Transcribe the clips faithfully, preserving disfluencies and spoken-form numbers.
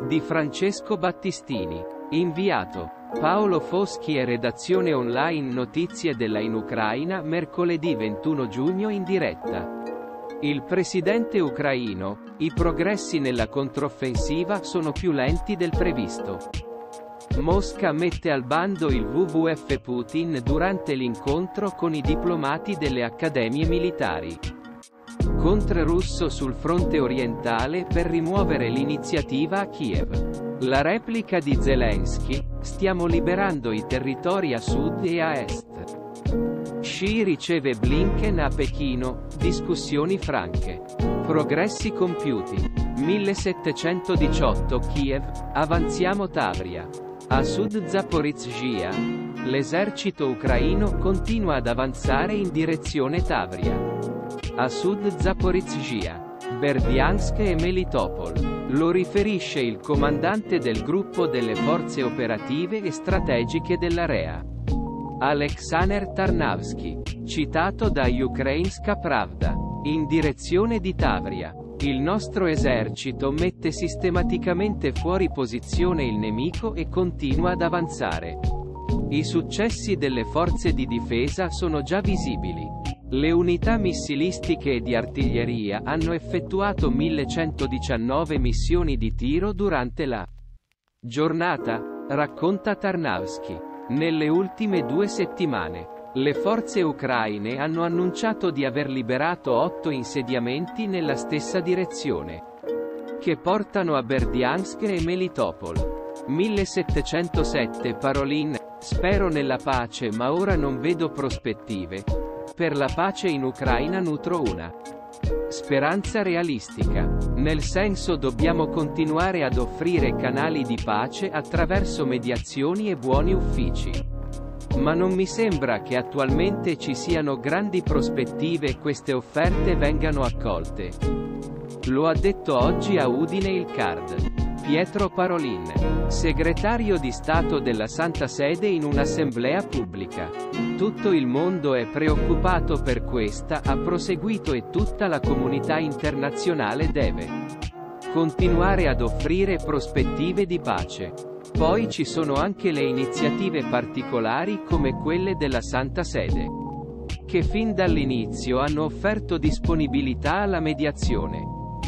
di Francesco Battistini. Inviato Paolo Foschi e redazione online Notizie della in Ucraina mercoledì ventuno giugno in diretta. Il presidente ucraino: i progressi nella controffensiva sono più lenti del previsto. Mosca mette al bando il W W F Putin durante l'incontro con i diplomati delle accademie militari. Contro russo sul fronte orientale per rimuovere l'iniziativa a Kiev. La replica di Zelensky: stiamo liberando i territori a sud e a est. Xi riceve Blinken a Pechino, discussioni franche. Progressi compiuti. millesettecentodiciotto Kiev, avanziamo Tavria. A sud Zaporizhzhia. L'esercito ucraino continua ad avanzare in direzione Tavria. A sud Zaporizhzhia, Berdyansk e Melitopol. Lo riferisce il comandante del gruppo delle forze operative e strategiche dell'area. Alexander Tarnavsky, citato da Ukrainska Pravda. In direzione di Tavria. Il nostro esercito mette sistematicamente fuori posizione il nemico e continua ad avanzare. I successi delle forze di difesa sono già visibili. Le unità missilistiche e di artiglieria hanno effettuato millecentodiciannove missioni di tiro durante la giornata, racconta Tarnavsky. Nelle ultime due settimane, le forze ucraine hanno annunciato di aver liberato otto insediamenti nella stessa direzione, che portano a Berdyansk e Melitopol. millesettecentosette Parolin: spero nella pace ma ora non vedo prospettive. Per la pace in Ucraina nutro una speranza realistica. Nel senso dobbiamo continuare ad offrire canali di pace attraverso mediazioni e buoni uffici. Ma non mi sembra che attualmente ci siano grandi prospettive e queste offerte vengano accolte. Lo ha detto oggi a Udine il card. Pietro Parolin, segretario di Stato della Santa Sede in un'assemblea pubblica. Tutto il mondo è preoccupato per questa, ha proseguito, e tutta la comunità internazionale deve continuare ad offrire prospettive di pace. Poi ci sono anche le iniziative particolari come quelle della Santa Sede, che fin dall'inizio hanno offerto disponibilità alla mediazione.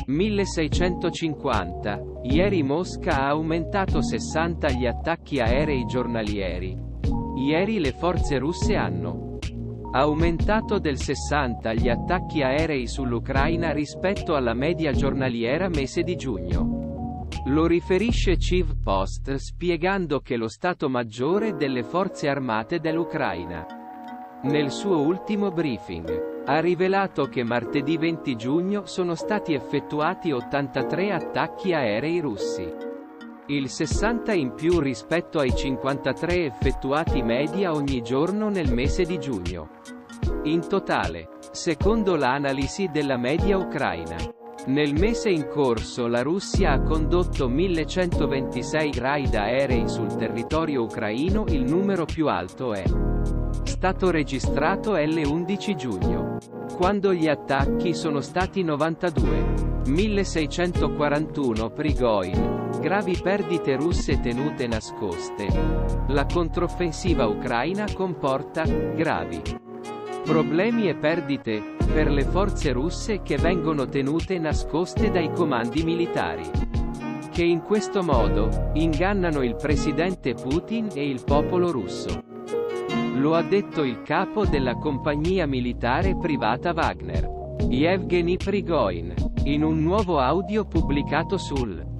milleseicentocinquanta. Ieri Mosca ha aumentato sessanta gli attacchi aerei giornalieri. Ieri le forze russe hanno aumentato del sessanta gli attacchi aerei sull'Ucraina rispetto alla media giornaliera mese di giugno. Lo riferisce Chiv Post spiegando che lo Stato Maggiore delle Forze Armate dell'Ucraina, nel suo ultimo briefing, ha rivelato che martedì venti giugno sono stati effettuati ottantatré attacchi aerei russi. Il sessanta in più rispetto ai cinquantatré effettuati media ogni giorno nel mese di giugno. In totale, secondo l'analisi della media ucraina, nel mese in corso la Russia ha condotto millecentoventisei raid aerei sul territorio ucraino, il numero più alto è stato registrato l'undici giugno, quando gli attacchi sono stati novantadue. milleseicentoquarantuno Prigozhin, gravi perdite russe tenute nascoste. La controffensiva ucraina comporta gravi problemi e perdite per le forze russe che vengono tenute nascoste dai comandi militari, che in questo modo ingannano il presidente Putin e il popolo russo. Lo ha detto il capo della compagnia militare privata Wagner, Yevgeny Prigozhin, in un nuovo audio pubblicato sul